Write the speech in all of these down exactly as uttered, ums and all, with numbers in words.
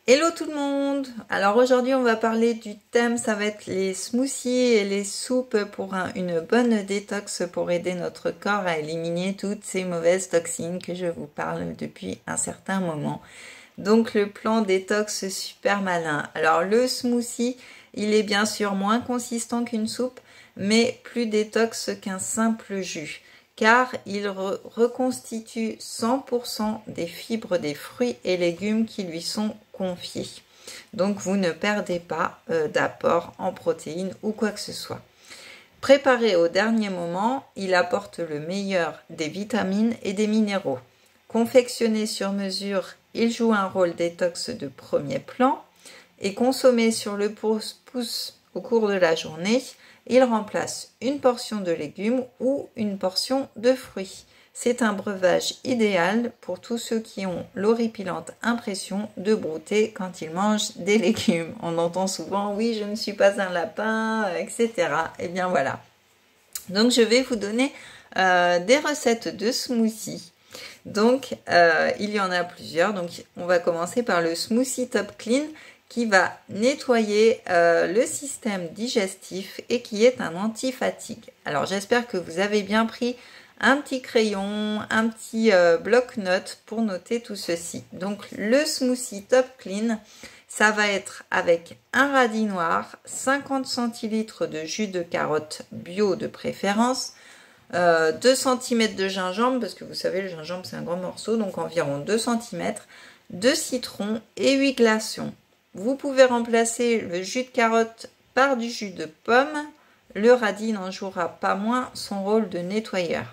Hello tout le monde! Alors aujourd'hui on va parler du thème, ça va être les smoothies et les soupes pour un, une bonne détox pour aider notre corps à éliminer toutes ces mauvaises toxines que je vous parle depuis un certain moment. Donc le plan détox super malin. Alors le smoothie, il est bien sûr moins consistant qu'une soupe, mais plus détox qu'un simple jus, car il re reconstitue cent pour cent des fibres des fruits et légumes qui lui sont confiés. Donc vous ne perdez pas euh, d'apport en protéines ou quoi que ce soit. Préparé au dernier moment, il apporte le meilleur des vitamines et des minéraux. Confectionné sur mesure, il joue un rôle détox de premier plan et consommé sur le pouce-pouce au cours de la journée, il remplace une portion de légumes ou une portion de fruits. C'est un breuvage idéal pour tous ceux qui ont l'horripilante impression de brouter quand ils mangent des légumes. On entend souvent « oui, je ne suis pas un lapin », et cetera. Et bien voilà. Donc je vais vous donner euh, des recettes de smoothies. Donc euh, il y en a plusieurs. Donc on va commencer par le smoothie top clean qui va nettoyer euh, le système digestif et qui est un anti-fatigue. Alors j'espère que vous avez bien pris un petit crayon, un petit euh, bloc-notes pour noter tout ceci. Donc le smoothie top clean, ça va être avec un radis noir, cinquante centilitres de jus de carotte bio de préférence, euh, deux centimètres de gingembre, parce que vous savez le gingembre c'est un grand morceau, donc environ deux centimètres, de citron et huit glaçons. Vous pouvez remplacer le jus de carotte par du jus de pomme. Le radis n'en jouera pas moins son rôle de nettoyeur.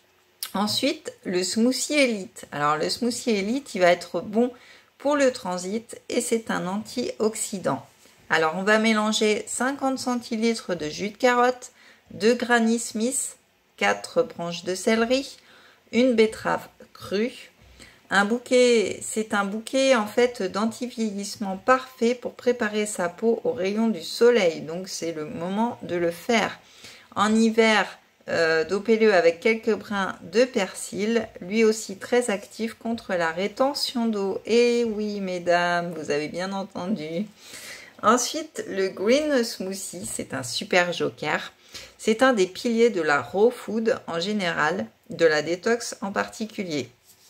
Ensuite, le smoothie Elite. Alors le smoothie Elite, il va être bon pour le transit et c'est un antioxydant. Alors on va mélanger cinquante centilitres de jus de carotte, deux Granny Smith, quatre branches de céleri, une betterave crue. Un bouquet, c'est un bouquet en fait d'anti-vieillissement parfait pour préparer sa peau aux rayons du soleil. Donc c'est le moment de le faire. En hiver, euh, dopez-le avec quelques brins de persil, lui aussi très actif contre la rétention d'eau. Et oui mesdames, vous avez bien entendu. Ensuite, le green smoothie, c'est un super joker. C'est un des piliers de la raw food en général, de la détox en particulier.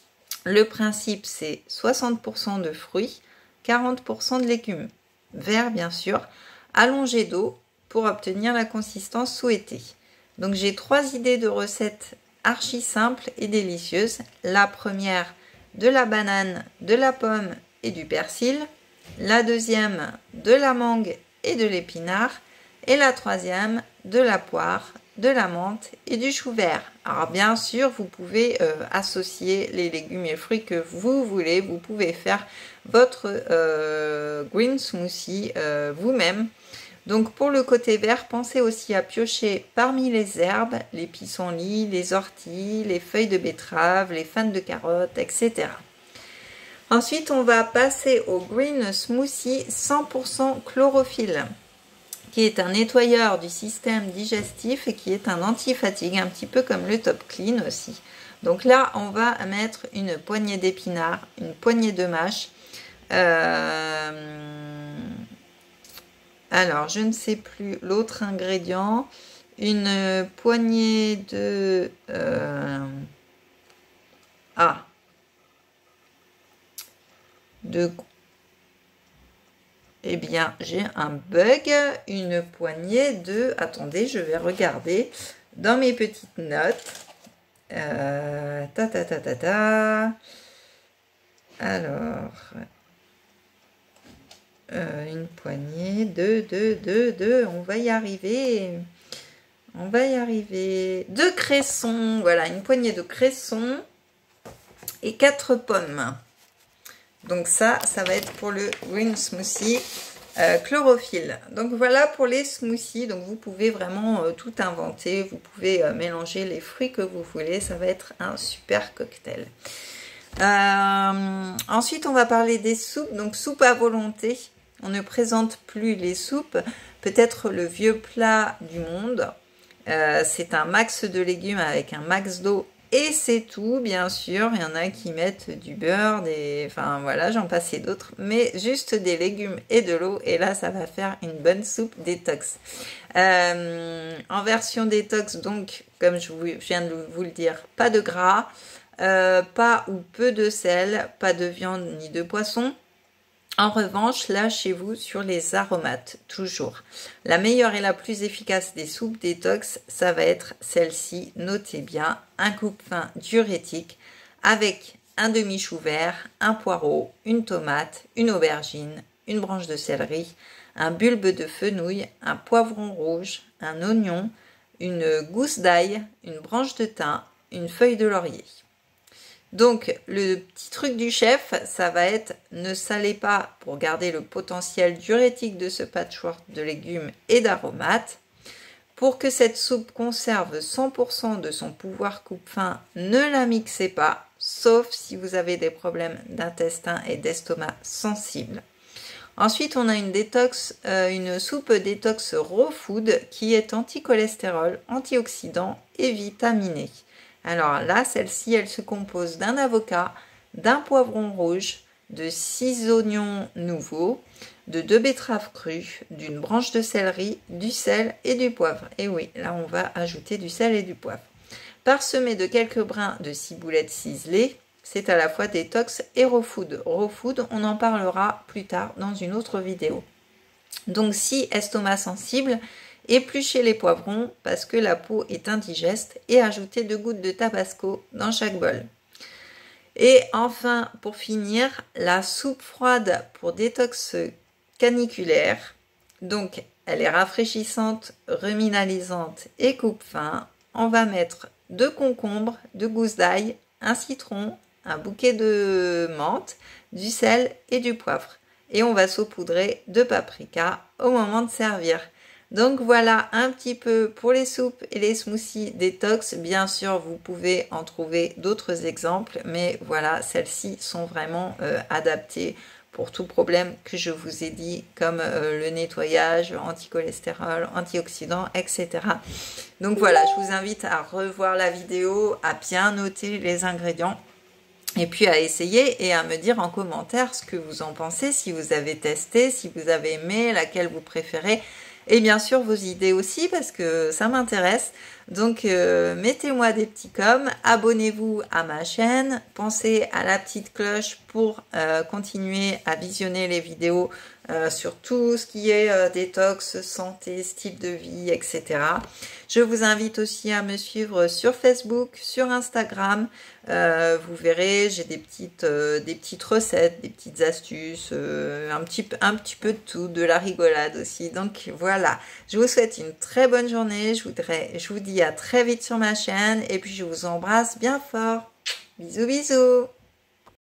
Le principe, c'est soixante pour cent de fruits, quarante pour cent de légumes, verts bien sûr, allongés d'eau pour obtenir la consistance souhaitée. Donc j'ai trois idées de recettes archi simples et délicieuses. La première, de la banane, de la pomme et du persil. La deuxième, de la mangue et de l'épinard. Et la troisième, de la poire, de la menthe et du chou vert. Alors bien sûr, vous pouvez euh, associer les légumes et fruits que vous voulez. Vous pouvez faire votre euh, green smoothie euh, vous-même. Donc pour le côté vert, pensez aussi à piocher parmi les herbes, les pissenlits, les orties, les feuilles de betterave, les fans de carottes, et cetera. Ensuite, on va passer au green smoothie cent pour cent chlorophylle, qui est un nettoyeur du système digestif et qui est un anti-fatigue, un petit peu comme le top clean aussi. Donc là, on va mettre une poignée d'épinards, une poignée de mâche. Euh... Alors, je ne sais plus l'autre ingrédient. Une poignée de... Euh... Ah de... Eh bien, j'ai un bug, une poignée de... Attendez, je vais regarder dans mes petites notes. Euh, ta ta ta ta ta. Alors, euh, une poignée de, de, de, de. On va y arriver. On va y arriver. De cresson. Voilà, une poignée de cresson et quatre pommes. Donc ça, ça va être pour le green smoothie euh, chlorophylle. Donc voilà pour les smoothies. Donc vous pouvez vraiment euh, tout inventer. Vous pouvez euh, mélanger les fruits que vous voulez. Ça va être un super cocktail. Euh, ensuite, on va parler des soupes. Donc soupe à volonté. On ne présente plus les soupes. Peut-être le vieux plat du monde. Euh, C'est un max de légumes avec un max d'eau Et c'est tout, bien sûr. Il y en a qui mettent du beurre, des... enfin voilà, j'en passais d'autres. Mais juste des légumes et de l'eau. Et là, ça va faire une bonne soupe détox. Euh, en version détox, donc, comme je, vous, je viens de vous le dire, pas de gras, euh, pas ou peu de sel, pas de viande ni de poisson. En revanche, lâchez-vous sur les aromates, toujours. La meilleure et la plus efficace des soupes détox, ça va être celle-ci, notez bien, un coupe-faim diurétique avec un demi-chou vert, un poireau, une tomate, une aubergine, une branche de céleri, un bulbe de fenouil, un poivron rouge, un oignon, une gousse d'ail, une branche de thym, une feuille de laurier. Donc, le petit truc du chef, ça va être ne salez pas pour garder le potentiel diurétique de ce patchwork de légumes et d'aromates. Pour que cette soupe conserve cent pour cent de son pouvoir coupe-faim, ne la mixez pas, sauf si vous avez des problèmes d'intestin et d'estomac sensibles. Ensuite, on a une détox, euh, une soupe détox raw food qui est anti-cholestérol, antioxydant et vitaminée. Alors là, celle-ci, elle se compose d'un avocat, d'un poivron rouge, de six oignons nouveaux, de deux betteraves crues, d'une branche de céleri, du sel et du poivre. Et oui, là, on va ajouter du sel et du poivre. Parsemé de quelques brins de ciboulette ciselée, c'est à la fois détox et raw food. Raw food, on en parlera plus tard dans une autre vidéo. Donc, si estomac sensible, épluchez les poivrons parce que la peau est indigeste et ajoutez deux gouttes de tabasco dans chaque bol. Et enfin, pour finir, la soupe froide pour détox caniculaire. Donc, elle est rafraîchissante, reminalisante et coupe-faim. On va mettre deux concombres, deux gousses d'ail, un citron, un bouquet de menthe, du sel et du poivre. Et on va saupoudrer de paprika au moment de servir. Donc voilà un petit peu pour les soupes et les smoothies détox. Bien sûr, vous pouvez en trouver d'autres exemples, mais voilà, celles-ci sont vraiment euh, adaptées pour tout problème que je vous ai dit, comme euh, le nettoyage, anti-cholestérol, antioxydants, et cetera. Donc voilà, je vous invite à revoir la vidéo, à bien noter les ingrédients et puis à essayer et à me dire en commentaire ce que vous en pensez, si vous avez testé, si vous avez aimé, laquelle vous préférez. Et bien sûr vos idées aussi parce que ça m'intéresse. Donc euh, mettez-moi des petits coms, abonnez-vous à ma chaîne, pensez à la petite cloche pour euh, continuer à visionner les vidéos euh, sur tout ce qui est euh, détox, santé, style de vie, et cetera. Je vous invite aussi à me suivre sur Facebook, sur Instagram. Euh, vous verrez, j'ai des petites, euh, des petites recettes, des petites astuces, euh, un, petit, un petit peu de tout, de la rigolade aussi. Donc voilà, je vous souhaite une très bonne journée. Je, voudrais, je vous dis à très vite sur ma chaîne et puis je vous embrasse bien fort. Bisous bisous.